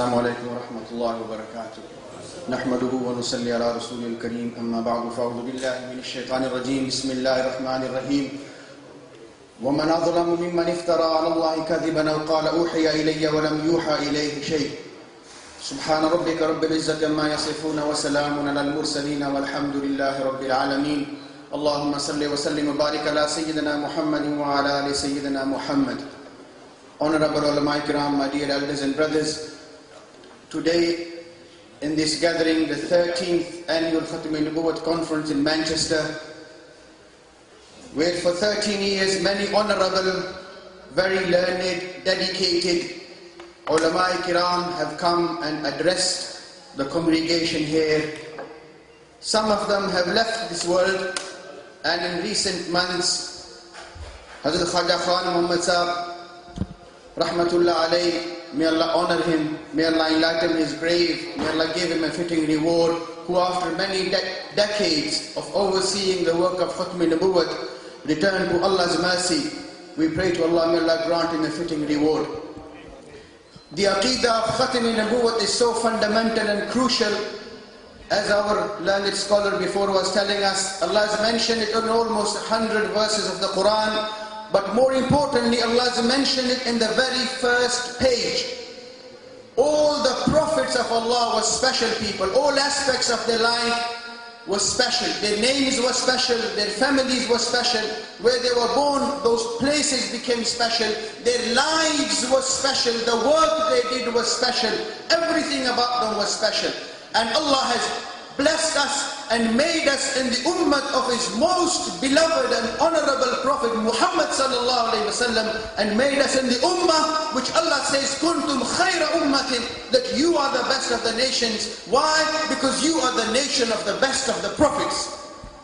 السلام عليكم ورحمة الله وبركاته. نحمده ونصلي على رسول الكريم. أما بعد فأعوذ بالله من الشيطان الرجيم. بسم الله الرحمن الرحيم. ومن أظلم ممن افترى على الله كذبا أو قال أوحي إلي ولم يوحى إليه شيء. سبحان ربك رب العزة عما يصفون وسلام على المرسلين والحمد لله رب العالمين. اللهم صل وسلم وبارك على سيدنا محمد وعلى آل سيدنا محمد. Honorable ulama ikram, my dear elders and brothers, today in this gathering, the 13th annual Khatm al-Nubuwwat conference in Manchester, where for 13 years many honorable, very learned, dedicated ulama ikram have come and addressed the congregation here. Some of them have left this world, and in recent months, Hazrat Khaja Khan Muhammad Sahab, Rahmatullah alayhi, may Allah honor him, may Allah enlighten his grave, may Allah give him a fitting reward, who after many decades of overseeing the work of Khatm al-Nubuwwat returned to Allah's mercy. We pray to Allah, may Allah grant him a fitting reward. The Aqidah of Khatm al-Nubuwwat is so fundamental and crucial. As our learned scholar before was telling us, Allah has mentioned it in almost 100 verses of the Quran. But more importantly, Allah has mentioned it in the very first page. All the prophets of Allah were special people. All aspects of their life were special. Their names were special. Their families were special. Where they were born, those places became special. Their lives were special. The work they did was special. Everything about them was special. And Allah has blessed us and made us in the ummah of His most beloved and honorable Prophet Muhammad sallallahu alayhi wasallam, and made us in the ummah which Allah says, Kuntum khayra ummatin, that you are the best of the nations. Why? Because you are the nation of the best of the prophets.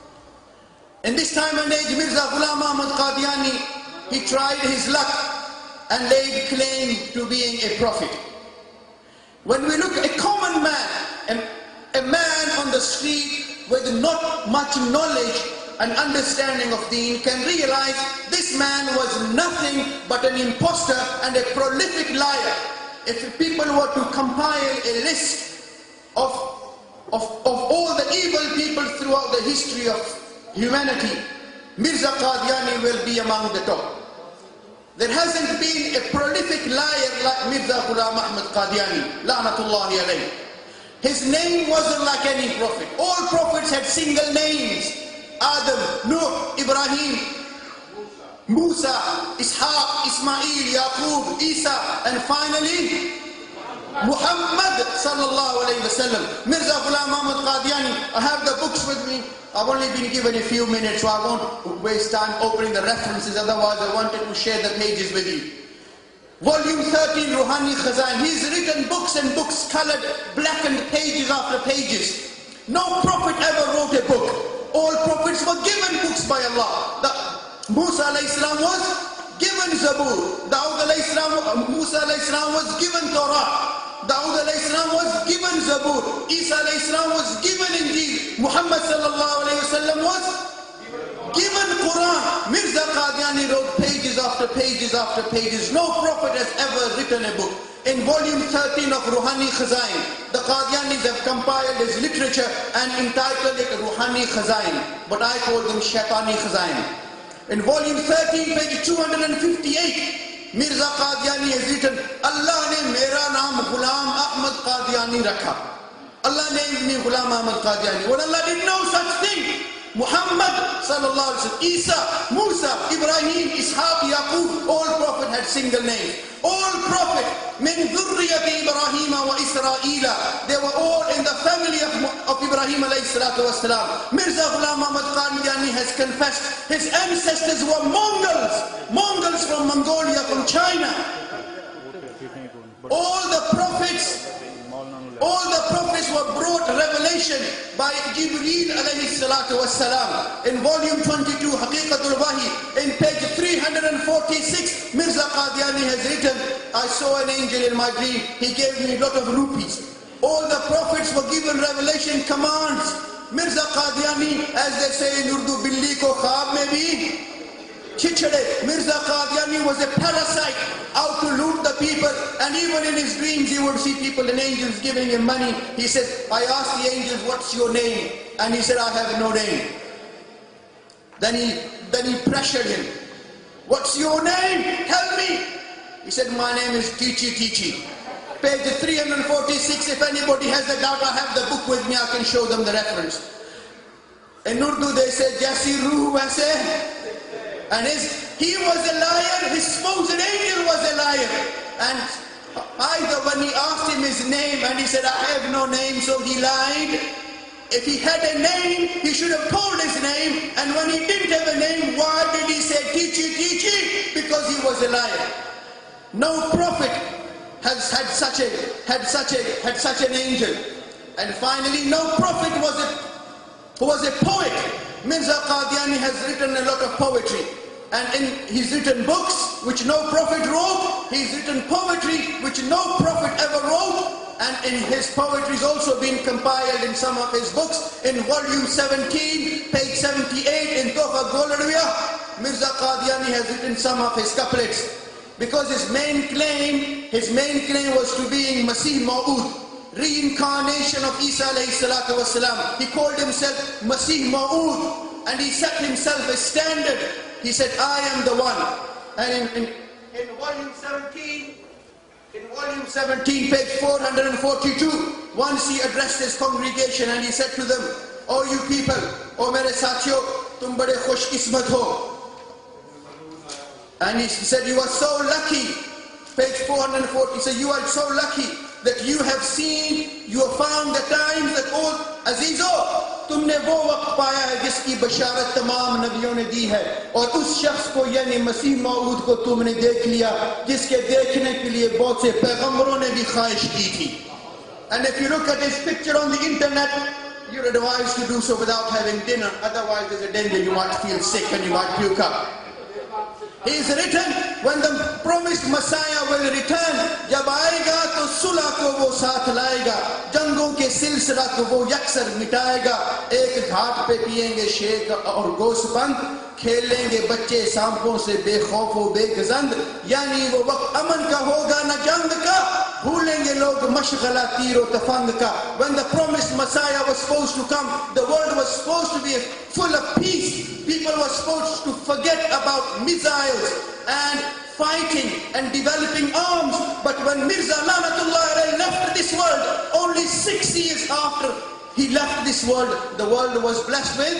In this time and age, Mirza Ghulam Ahmad Qadiani, he tried his luck and laid claim to being a prophet. When we look at a common man, a man on the street with not much knowledge and understanding of deen, can realize this man was nothing but an impostor and a prolific liar. If people were to compile a list of all the evil people throughout the history of humanity, Mirza Qadiani will be among the top. There hasn't been a prolific liar like Mirza Ghulam Ahmad Qadiani, la'natullahi alayhi. His name wasn't like any prophet. All prophets had single names. Adam, Nuh, Ibrahim, Musa, Ishaq, Ismail, Yaqub, Isa, and finally Muhammad sallallahu alayhi wasallam. Mirza Ghulam Ahmad Qadiani. I have the books with me. I've only been given a few minutes, so I won't waste time opening the references. Otherwise, I wanted to share the pages with you. Volume 13, Ruhani Khazain. He's written books and books, colored, blackened pages after pages. No prophet ever wrote a book. All prophets were given books by Allah. Musa alayhi salam was given Zabur. Dawud alayhi salam, Musa alayhi salam was given Torah. Dawud alayhi salam was given Zabur. Isa alayhi salam was given Injil. Muhammad sallallahu alayhi wasallam was given Quran. Mirza Qadiani wrote pages after pages after pages. No prophet has ever written a book. In volume 13 of Ruhani Khazain, the Qadianis have compiled his literature and entitled it Ruhani Khazain. But I call them Shaitani Khazain. In volume 13, page 258, Mirza Qadiani has written, Allah ne mera naam Ghulam Ahmad Qadiani rakha. Allah named me Ghulam Ahmad Qadiani. When Allah did no such thing, Muhammad sallallahu alaihi wasallam, Isa, Musa, Ibrahim, Ishaq, Yaqub, all prophets had single names. All prophets, min dhurriyati Ibrahim wa Isra'ila, they were all in the family of Ibrahim alayhi salatu wasalam. Mirza Ghulam Ahmad Qadiani has confessed his ancestors were Mongols from Mongolia, from China. All the prophets were brought revelation by Jibreel alayhi salatu wassalam. In volume 22, Haqiqatul Wahi, in page 346, Mirza Qadiani has written, I saw an angel in my dream, he gave me a lot of rupees. All the prophets were given revelation commands. Mirza Qadiani, as they say in Urdu, Billi ko khab mein bhi Chichade, Mirza Qadiani was a parasite out to loot the people, and even in his dreams he would see people and angels giving him money. He said, I asked the angels, what's your name? And he said, I have no name. Then he pressured him. What's your name? Tell me. He said, my name is Tichi Tichi. Page 346, if anybody has a doubt, I have the book with me, I can show them the reference. In Urdu they say, Jaisi Ruh Waise. And he was a liar, his supposed angel was a liar. And either when he asked him his name and he said, I have no name, so he lied. If he had a name, he should have told his name. And when he didn't have a name, why did he say Tichi Tichi? Because he was a liar. No prophet had such an angel. And finally, no prophet was a poet. Mirza Qadiani has written a lot of poetry. And he's written books which no prophet wrote. He's written poetry which no prophet ever wrote. And in his poetry has also been compiled in some of his books. In volume 17, page 78, in Tofa Golarwiya, Mirza Qadiani has written some of his couplets. Because his main claim was to being Masih Ma'ud, reincarnation of Isa alayhi salatu wasalam. He called himself Masih Ma'ud, and he set himself a standard. He said, I am the one. And in volume 17, page 442, once he addressed his congregation and he said to them, oh you people, oh mere sathiyo, tum bade khush qismat ho. And he said, you are so lucky. Page 440, he said, you are so lucky that you have seen, you have found the times that, oh Azizo, तुमने वो वक्त पाया है जिसकी बशारत तमाम नबियों ने दी है, और उस शख्स को यानी मसीह मऊद को तुमने देख लिया जिसके देखने के लिए बहुत से पैगंबरों ने भी ख्वाहिश की थी. And if you look at his picture on the internet, you're advised to do so without having dinner, otherwise there's a danger you might feel sick and you might puke up. He is written, when the promised Messiah will return, jab aayega to sulah ko wo saath laayega, jangon ke silsila ko wo yaksar mitaayega, ek ghat pe piyenge shek aur gosband, khelenge bacche सांपों से बेखौफ व बेगजंद, यानी वो वक्त अमन का होगा न जंग का, भूलेंगे लोग मशगला तीर व तफंग का. When the promised Messiah was supposed to come, the world was supposed to be full of peace. People were supposed to forget about missiles and fighting and developing arms. But when Mirza Lanatullah Alayhi left this world, only 6 years after he left this world, the world was blessed with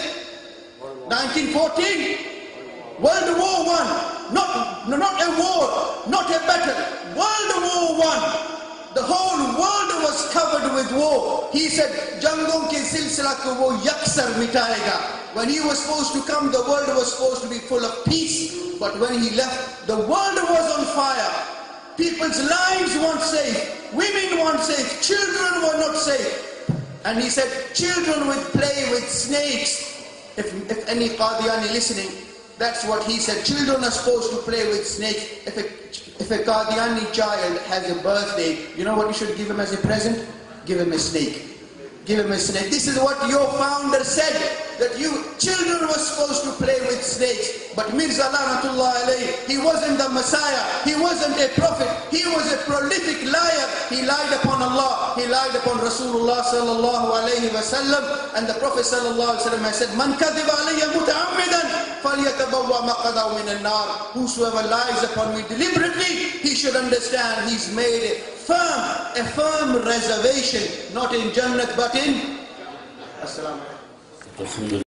1914, World War I. Not a war, not a battle, World War I. The whole world was covered with war. He said, Jangon ke silsila ko wo yaksar mitaega. When he was supposed to come, the world was supposed to be full of peace. But when he left, the world was on fire. People's lives weren't safe. Women weren't safe. Children were not safe. And he said, children would play with snakes. If any Qadiani listening, that's what he said. Children are supposed to play with snakes. If a Qadiani child has a birthday, you know what you should give him as a present? Give him a snake. Give him a snake. This is what your founder said, that you children were supposed to play with snakes. But Mirza Lanatullah Alayhi, he wasn't the Messiah, he wasn't a prophet, he was a prolific liar. He lied upon Allah, he lied upon Rasulullah sallallahu alayhi wa sallam, and the Prophet sallallahu alayhi wa sallam has said, Man kadhiba alayya muta'ammidan falyatabawwa maqadahu min an-nar. Whosoever lies upon me deliberately, he should understand he's made a firm reservation, not in Jannat but in As-salamu alaykum.